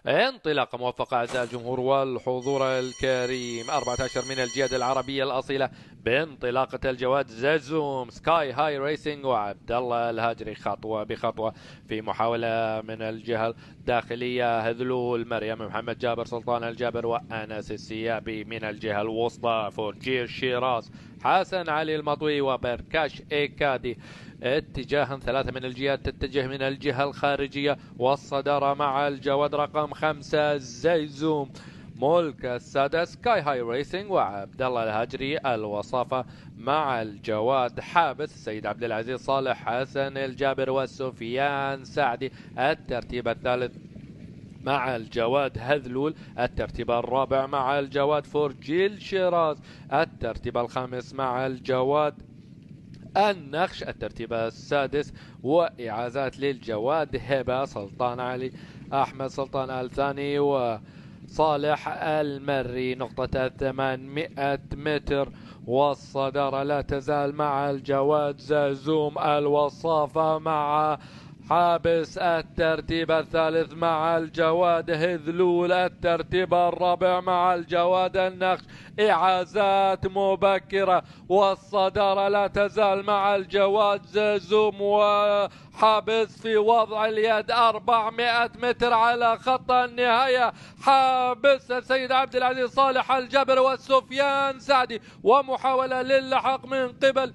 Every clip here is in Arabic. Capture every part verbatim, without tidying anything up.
انطلاقة موفقة أعزائي الجمهور والحضور الكريم. أربعة عشر من الجهاد العربية الأصيلة بانطلاقة الجواد زازوم سكاي هاي ريسنج وعبد الله الهاجري خطوة بخطوة في محاولة من الجهة الداخلية. هذلول مريم محمد جابر سلطان الجابر وأنس السيابي من الجهة الوسطى. فورجير شيراز حسن علي المطوي وبركاش إيكادي. اتجاها ثلاثة من الجهات تتجه من الجهة الخارجية والصدارة مع الجواد رقم خمسة زيزوم ملك السادة سكاي هاي ريسنج وعبد الله الهجري. الوصافة مع الجواد حابس السيد عبد العزيز صالح حسن الجابر وسفيان سعدي. الترتيب الثالث مع الجواد هذلول. الترتيب الرابع مع الجواد فورجيل شيراز. الترتيب الخامس مع الجواد النخش. الترتيب السادس وإعازات للجواد هبة سلطان علي أحمد سلطان الثاني وصالح المري. نقطة ثمانمائة متر والصدارة لا تزال مع الجواد زازوم. الوصافة مع حابس. الترتيب الثالث مع الجواد هذلول. الترتيب الرابع مع الجواد النخش. إعازات مبكرة والصدارة لا تزال مع الجواد زازوم وحابس في وضع اليد. أربعمائة متر على خط النهاية. حابس السيد عبد العزيز صالح الجبر وسفيان سعدي ومحاولة للحق من قبل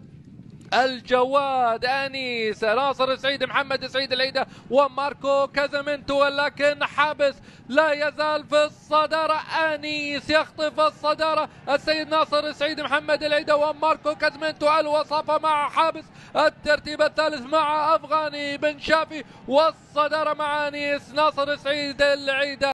الجواد أنيس ناصر سعيد محمد سعيد العيدة وماركو كازامنتو، ولكن حابس لا يزال في الصدارة. أنيس يخطف الصدارة السيد ناصر سعيد محمد العيدة وماركو كازامنتو. الوصافة مع حابس. الترتيب الثالث مع أفغاني بن شافي والصدارة مع أنيس ناصر سعيد العيدة.